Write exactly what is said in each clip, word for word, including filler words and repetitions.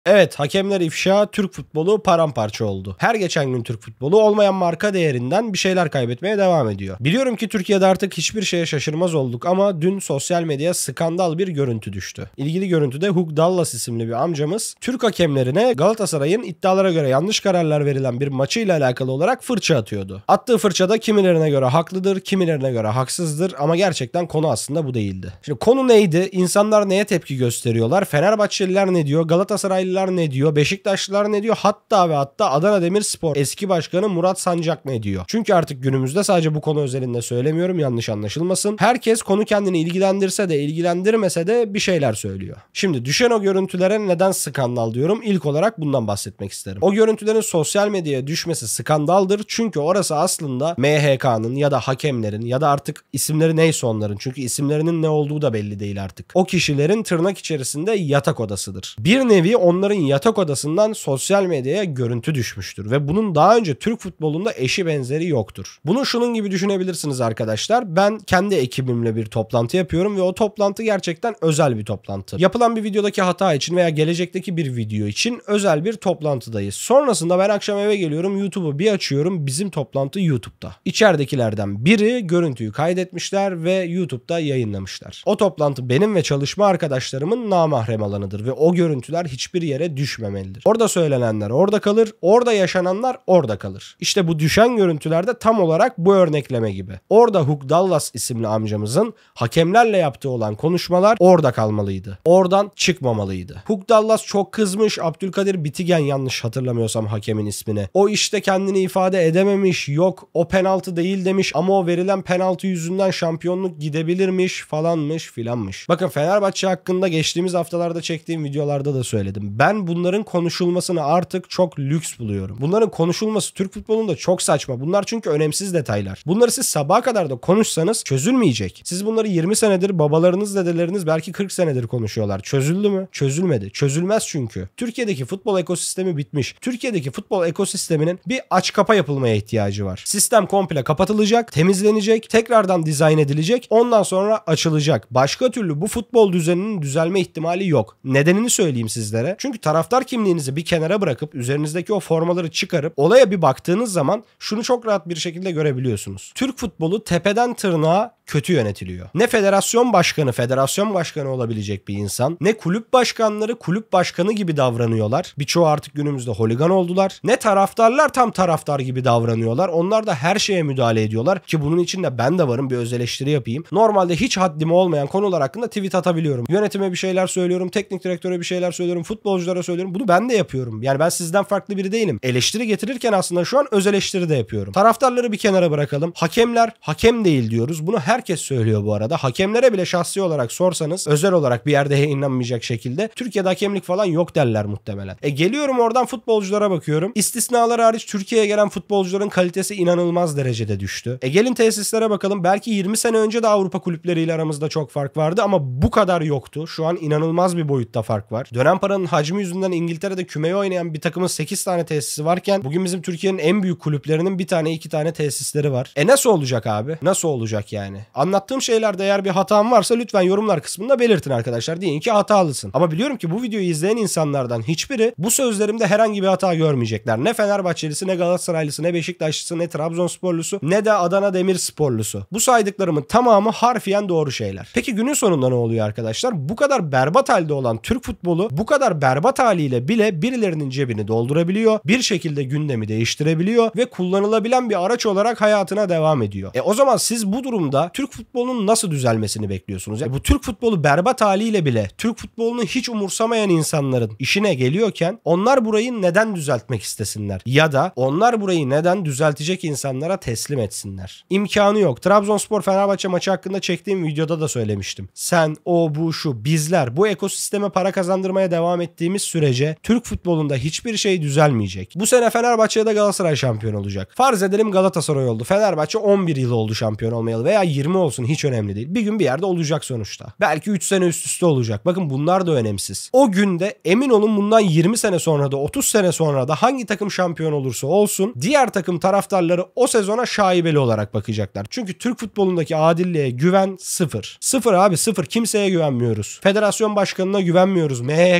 Evet, hakemler ifşa, Türk futbolu paramparça oldu. Her geçen gün Türk futbolu olmayan marka değerinden bir şeyler kaybetmeye devam ediyor. Biliyorum ki Türkiye'de artık hiçbir şeye şaşırmaz olduk ama dün sosyal medyaya skandal bir görüntü düştü. İlgili görüntüde Hugh Dallas isimli bir amcamız Türk hakemlerine Galatasaray'ın iddialara göre yanlış kararlar verilen bir maçıyla alakalı olarak fırça atıyordu. Attığı fırçada kimilerine göre haklıdır, kimilerine göre haksızdır ama gerçekten konu aslında bu değildi. Şimdi konu neydi? İnsanlar neye tepki gösteriyorlar? Fenerbahçeliler ne diyor? Galatasaraylı ne diyor? Beşiktaşlılar ne diyor? Hatta ve hatta Adana Demirspor eski başkanı Murat Sancak ne diyor? Çünkü artık günümüzde sadece bu konu özelinde söylemiyorum, yanlış anlaşılmasın. Herkes konu kendini ilgilendirse de ilgilendirmese de bir şeyler söylüyor. Şimdi düşen o görüntülere neden skandal diyorum? İlk olarak bundan bahsetmek isterim. O görüntülerin sosyal medyaya düşmesi skandaldır. Çünkü orası aslında M H K'nın ya da hakemlerin ya da artık isimleri neyse onların. Çünkü isimlerinin ne olduğu da belli değil artık. O kişilerin tırnak içerisinde yatak odasıdır. Bir nevi onların yatak odasından sosyal medyaya görüntü düşmüştür ve bunun daha önce Türk futbolunda eşi benzeri yoktur. Bunu şunun gibi düşünebilirsiniz arkadaşlar. Ben kendi ekibimle bir toplantı yapıyorum ve o toplantı gerçekten özel bir toplantı. Yapılan bir videodaki hata için veya gelecekteki bir video için özel bir toplantıdayız. Sonrasında ben akşam eve geliyorum, YouTube'u bir açıyorum. Bizim toplantı YouTube'da. İçeridekilerden biri görüntüyü kaydetmişler ve YouTube'da yayınlamışlar. O toplantı benim ve çalışma arkadaşlarımın namahrem alanıdır ve o görüntüler hiçbir yere düşmemelidir. Orada söylenenler orada kalır, orada yaşananlar orada kalır. İşte bu düşen görüntülerde tam olarak bu örnekleme gibi. Orada Hugh Dallas isimli amcamızın hakemlerle yaptığı olan konuşmalar orada kalmalıydı. Oradan çıkmamalıydı. Hugh Dallas çok kızmış, Abdülkadir Bitigen yanlış hatırlamıyorsam hakemin ismini. O işte kendini ifade edememiş, yok o penaltı değil demiş ama o verilen penaltı yüzünden şampiyonluk gidebilirmiş falanmış filanmış. Bakın Fenerbahçe hakkında geçtiğimiz haftalarda çektiğim videolarda da söyledim. Ben bunların konuşulmasını artık çok lüks buluyorum. Bunların konuşulması Türk futbolunda çok saçma. Bunlar çünkü önemsiz detaylar. Bunları siz sabaha kadar da konuşsanız çözülmeyecek. Siz bunları yirmi senedir babalarınız, dedeleriniz belki kırk senedir konuşuyorlar. Çözüldü mü? Çözülmedi. Çözülmez çünkü. Türkiye'deki futbol ekosistemi bitmiş. Türkiye'deki futbol ekosisteminin bir aç kapa yapılmaya ihtiyacı var. Sistem komple kapatılacak, temizlenecek, tekrardan dizayn edilecek, ondan sonra açılacak. Başka türlü bu futbol düzeninin düzelme ihtimali yok. Nedenini söyleyeyim sizlere. Çünkü taraftar kimliğinizi bir kenara bırakıp üzerinizdeki o formaları çıkarıp olaya bir baktığınız zaman şunu çok rahat bir şekilde görebiliyorsunuz. Türk futbolu tepeden tırnağa kötü yönetiliyor. Ne federasyon başkanı federasyon başkanı olabilecek bir insan, ne kulüp başkanları kulüp başkanı gibi davranıyorlar. Birçoğu artık günümüzde holigan oldular. Ne taraftarlar tam taraftar gibi davranıyorlar. Onlar da her şeye müdahale ediyorlar ki bunun içinde ben de varım, bir öz eleştiri yapayım. Normalde hiç haddim olmayan konular hakkında tweet atabiliyorum. Yönetime bir şeyler söylüyorum, teknik direktöre bir şeyler söylüyorum, futbolculara söylüyorum. Bunu ben de yapıyorum. Yani ben sizden farklı biri değilim. Eleştiri getirirken aslında şu an öz eleştiri de yapıyorum. Taraftarları bir kenara bırakalım. Hakemler hakem değil diyoruz. Bunu herkes söylüyor bu arada. Hakemlere bile şahsi olarak sorsanız, özel olarak bir yerde yayınlanmayacak şekilde Türkiye'de hakemlik falan yok derler muhtemelen. E geliyorum oradan futbolculara bakıyorum. İstisnalar hariç Türkiye'ye gelen futbolcuların kalitesi inanılmaz derecede düştü. E gelin tesislere bakalım. Belki yirmi sene önce de Avrupa kulüpleriyle aramızda çok fark vardı ama bu kadar yoktu. Şu an inanılmaz bir boyutta fark var. Dönem paranın hacmi yüzünden İngiltere'de kümeye oynayan bir takımın sekiz tane tesisi varken bugün bizim Türkiye'nin en büyük kulüplerinin bir tane iki tane tesisleri var. E nasıl olacak abi? Nasıl olacak yani? Anlattığım şeylerde eğer bir hatam varsa lütfen yorumlar kısmında belirtin arkadaşlar. Deyin ki hatalısın. Ama biliyorum ki bu videoyu izleyen insanlardan hiçbiri bu sözlerimde herhangi bir hata görmeyecekler. Ne Fenerbahçelisi, ne Galatasaraylısı, ne Beşiktaşlısı, ne Trabzonsporlusu, ne de Adana Demirsporlusu. Bu saydıklarımın tamamı harfiyen doğru şeyler. Peki günün sonunda ne oluyor arkadaşlar? Bu kadar berbat halde olan Türk futbolu bu kadar berbat haliyle bile birilerinin cebini doldurabiliyor. Bir şekilde gündemi değiştirebiliyor ve kullanılabilen bir araç olarak hayatına devam ediyor. E o zaman siz bu durumda Türk futbolunun nasıl düzelmesini bekliyorsunuz? Yani bu Türk futbolu berbat haliyle bile Türk futbolunu hiç umursamayan insanların işine geliyorken onlar burayı neden düzeltmek istesinler? Ya da onlar burayı neden düzeltecek insanlara teslim etsinler? İmkanı yok. Trabzonspor Fenerbahçe maçı hakkında çektiğim videoda da söylemiştim. Sen, o, bu, şu, bizler bu ekosisteme para kazandırmaya devam ettiğimiz sürece Türk futbolunda hiçbir şey düzelmeyecek. Bu sene Fenerbahçe'de Galatasaray şampiyon olacak. Farz edelim Galatasaray oldu. Fenerbahçe on bir yıl oldu şampiyon olmayalı veya yirmi olsun, hiç önemli değil. Bir gün bir yerde olacak sonuçta. Belki üç sene üst üste olacak. Bakın bunlar da önemsiz. O günde emin olun bundan yirmi sene sonra da otuz sene sonra da hangi takım şampiyon olursa olsun diğer takım taraftarları o sezona şaibeli olarak bakacaklar. Çünkü Türk futbolundaki adilliğe güven sıfır. Sıfır abi, sıfır. Kimseye güvenmiyoruz. Federasyon başkanına güvenmiyoruz. M H K başkanına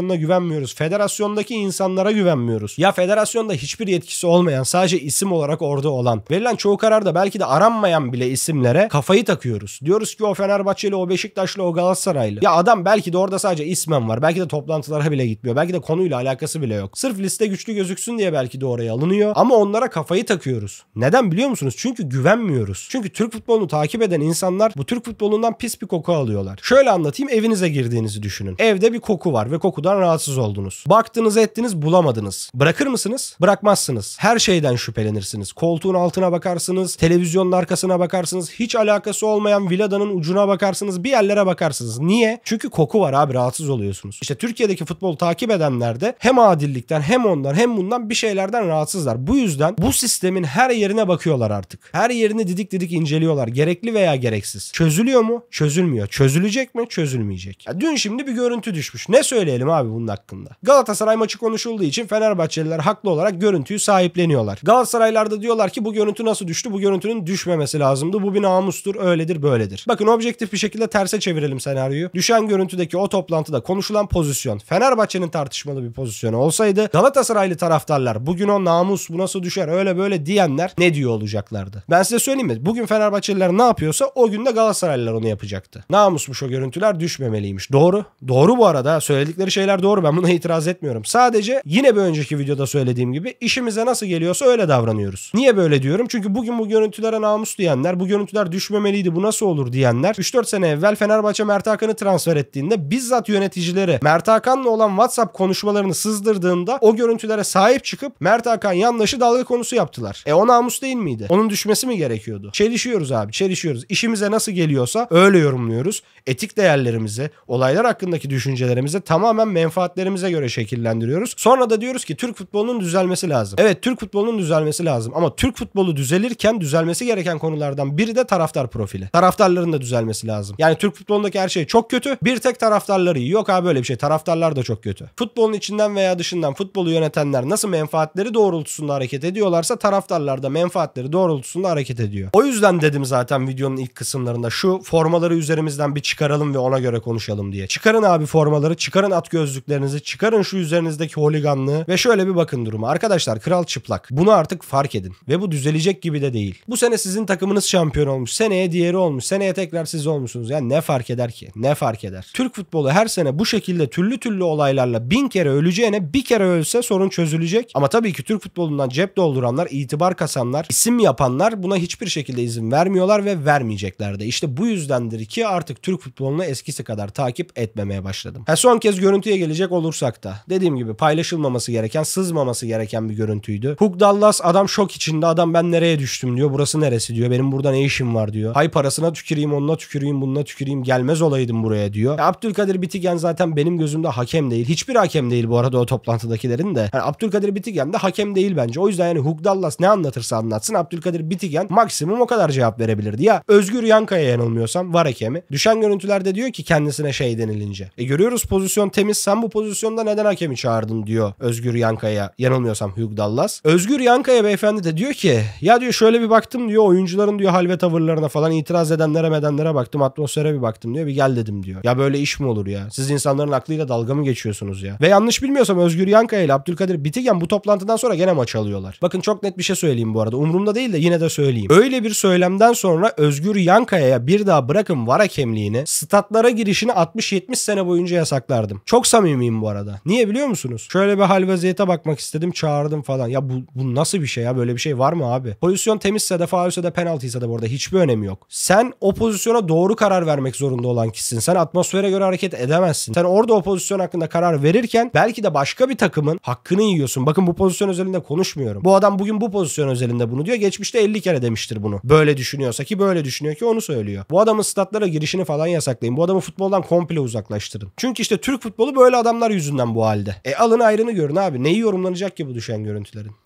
federasyonuna güvenmiyoruz. Federasyondaki insanlara güvenmiyoruz. Ya federasyonda hiçbir yetkisi olmayan, sadece isim olarak orada olan, verilen çoğu kararda belki de aranmayan bile isimlere kafayı takıyoruz. Diyoruz ki o Fenerbahçeli, o Beşiktaşlı, o Galatasaraylı. Ya adam belki de orada sadece ismen var. Belki de toplantılara bile gitmiyor. Belki de konuyla alakası bile yok. Sırf liste güçlü gözüksün diye belki de oraya alınıyor. Ama onlara kafayı takıyoruz. Neden biliyor musunuz? Çünkü güvenmiyoruz. Çünkü Türk futbolunu takip eden insanlar bu Türk futbolundan pis bir koku alıyorlar. Şöyle anlatayım, evinize girdiğinizi düşünün. Evde bir koku var ve kokudan rahatsız oldunuz. Baktınız ettiniz, bulamadınız. Bırakır mısınız? Bırakmazsınız. Her şeyden şüphelenirsiniz. Koltuğun altına bakarsınız, televizyonun arkasına bakarsınız, hiç alakası olmayan villadanın ucuna bakarsınız, bir yerlere bakarsınız. Niye? Çünkü koku var abi, rahatsız oluyorsunuz. İşte Türkiye'deki futbolu takip edenler de hem adillikten hem ondan hem bundan bir şeylerden rahatsızlar. Bu yüzden bu sistemin her yerine bakıyorlar artık. Her yerini didik didik inceliyorlar. Gerekli veya gereksiz. Çözülüyor mu? Çözülmüyor. Çözülecek mi? Çözülmeyecek. Ya dün şimdi bir görüntü düşmüş. Ne söyleyelim abi bunun hakkında? Galatasaray maçı konuşulduğu için Fenerbahçeliler haklı olarak görüntüyü sahipleniyorlar. Galatasaraylar da diyorlar ki bu görüntü nasıl düştü? Bu görüntünün düşmemesi lazımdı. Bu bir namustur. Öyledir, böyledir. Bakın objektif bir şekilde terse çevirelim senaryoyu. Düşen görüntüdeki o toplantıda konuşulan pozisyon Fenerbahçe'nin tartışmalı bir pozisyonu olsaydı, Galatasaraylı taraftarlar bugün o namus bu nasıl düşer öyle böyle diyenler ne diyor olacaklardı? Ben size söyleyeyim mi? Bugün Fenerbahçeliler ne yapıyorsa o gün de Galatasaraylılar onu yapacaktı. Namusmuş o görüntüler, düşmemeliymiş. Doğru. Doğru bu arada. Söyledikleri şeyler doğru. Ben buna itiraz etmiyorum. Sadece yine bir önceki videoda söylediğim gibi işimize nasıl geliyorsa öyle davranıyoruz. Niye böyle diyorum? Çünkü bugün bu görüntülere namus diyenler, bu görüntüler düşmemeliydi, bu nasıl olur diyenler üç dört sene evvel Fenerbahçe Mert Hakan'ı transfer ettiğinde bizzat yöneticileri Mert Hakan'la olan WhatsApp konuşmalarını sızdırdığında o görüntülere sahip çıkıp Mert Hakan yandaşı dalga konusu yaptılar. E o namus değil miydi? Onun düşmesi mi gerekiyordu? Çelişiyoruz abi, çelişiyoruz. İşimize nasıl geliyorsa öyle yorumluyoruz. Etik değerlerimizi, olaylar hakkındaki düşüncelerimizi tamamen menfaatlerimize göre şekillendiriyoruz. Sonra da diyoruz ki Türk futbolunun düzelmesi lazım. Evet, Türk futbolunun düzelmesi lazım ama Türk futbolu düzelirken düzelmesi gereken konulardan biri de taraftar profili. Taraftarların da düzelmesi lazım. Yani Türk futbolundaki her şey çok kötü. Bir tek taraftarları iyi. Yok abi böyle bir şey. Taraftarlar da çok kötü. Futbolun içinden veya dışından futbolu yönetenler nasıl menfaatleri doğrultusunda hareket ediyorlarsa taraftarlar da menfaatleri doğrultusunda hareket ediyor. O yüzden dedim zaten videonun ilk kısımlarında şu formaları üzerimizden bir çıkaralım ve ona göre konuşalım diye. Çıkarın abi formaları, çıkarın at gözlüklerinizi, çıkarın şu üzerinizdeki holiganlığı ve şöyle bir bakın duruma. Arkadaşlar kral çıplak. Bunu artık fark edin. Ve bu düzelecek gibi de değil. Bu sene sizin takımınız şampiyon olmuş. Seneye diğeri olmuş. Seneye tekrar siz olmuşsunuz. Yani ne fark eder ki? Ne fark eder? Türk futbolu her sene bu şekilde türlü türlü olaylarla bin kere öleceğine bir kere ölse sorun çözülecek. Ama tabii ki Türk futbolundan cep dolduranlar, itibar kasanlar, isim yapanlar buna hiçbir şekilde izin vermiyorlar ve vermeyecekler de. İşte bu yüzdendir ki artık Türk futbolunu eskisi kadar takip etmemeye başladım. Ha, son kez görüntüye gelecek olursak da dediğim gibi paylaşılmaması gereken, sızmaması gereken bir görüntüydü. Hug Dallas adam şok içinde. Adam ben nereye düştüm diyor. Burası neresi diyor. Benim burada ne işim var diyor. Hay parasına tüküreyim, onunla tüküreyim, bununla tüküreyim. Gelmez olaydım buraya diyor. Ya Abdülkadir Bitigen zaten benim gözümde hakem değil. Hiçbir hakem değil bu arada o toplantıdakilerin de. Yani Abdülkadir Bitigen de hakem değil bence. O yüzden yani Hug Dallas ne anlatırsa anlatsın. Abdülkadir Bitigen maksimum o kadar cevap verebilir. Ya Özgür Yankaya yanılmıyorsam var hakemi. Düşen görüntülerde diyor ki kendisine şey denilince. E görüyoruz pozisyon temiz. Sen bu pozisyonda neden hakemi çağırdın diyor Özgür Yankaya. Yanılmıyorsam Hug Dallas. Özgür Yankaya beyefendi de diyor ki ya diyor şöyle bir baktım diyor oyuncuların diyor hal ve tavırlarına falan itiraz edenlere medenlere baktım, atmosfere bir baktım diyor, bir gel dedim diyor. Ya böyle iş mi olur ya? Siz insanların aklıyla dalga mı geçiyorsunuz ya? Ve yanlış bilmiyorsam Özgür Yankaya ile Abdülkadir Bitigen bu toplantıdan sonra gene maç alıyorlar. Bakın çok net bir şey söyleyeyim bu arada. Umurumda değil de yine de söyleyeyim. Öyle bir söylemden sonra Özgür Yankaya'ya bir daha bırakın var hakemliğini, statlara girişini altmış yetmiş sene boyunca yasaklardım. Çok samimiyim bu arada. Niye biliyor musunuz? Şöyle bir hal vaziyete bakmak istedim, çağırdım falan. Ya bu, bu nasıl bir şey ya? Böyle bir şey var mı abi? Pozisyon temizse de faulse de penaltıysa da bu arada hiçbir önemi yok. Sen o pozisyona doğru karar vermek zorunda olan kişisin. Sen atmosfere göre hareket edemezsin. Sen orada o pozisyon hakkında karar verirken belki de başka bir takımın hakkını yiyorsun. Bakın bu pozisyon özelinde konuşmuyorum. Bu adam bugün bu pozisyon özelinde bunu diyor. Geçmişte elli kere demiştir bunu. Böyle düşünüyorsa ki böyle düşünüyor ki onu söylüyor. Bu adamın statlara girişini falan yasaklayın. Bu adamı futboldan komple uzaklaştırın. Çünkü işte Türk futbolu böyle adamlar yüzünden bu halde. E alın ayrını görün abi. Neyi yorumlanacak ki bu düşen görüntülerin?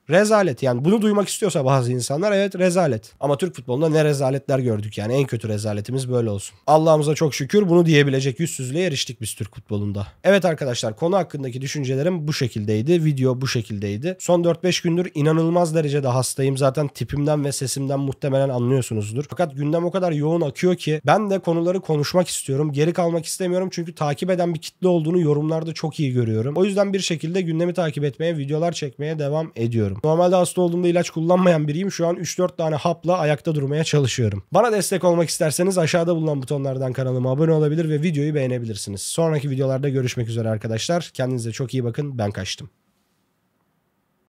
Rezalet yani, bunu duymak istiyorsa bazı insanlar, evet rezalet. Ama Türk futbolunda ne rezaletler gördük yani, en kötü rezaletimiz böyle olsun. Allah'ımıza çok şükür bunu diyebilecek yüzsüzlüğe eriştik biz Türk futbolunda. Evet arkadaşlar, konu hakkındaki düşüncelerim bu şekildeydi. Video bu şekildeydi. Son dört beş gündür inanılmaz derecede hastayım. Zaten tipimden ve sesimden muhtemelen anlıyorsunuzdur. Fakat gündem o kadar yoğun akıyor ki ben de konuları konuşmak istiyorum. Geri kalmak istemiyorum çünkü takip eden bir kitle olduğunu yorumlarda çok iyi görüyorum. O yüzden bir şekilde gündemi takip etmeye, videolar çekmeye devam ediyorum. Normalde hasta olduğumda ilaç kullanmayan biriyim. Şu an üç dört tane hapla ayakta durmaya çalışıyorum. Bana destek olmak isterseniz aşağıda bulunan butonlardan kanalıma abone olabilir ve videoyu beğenebilirsiniz. Sonraki videolarda görüşmek üzere arkadaşlar. Kendinize çok iyi bakın. Ben kaçtım.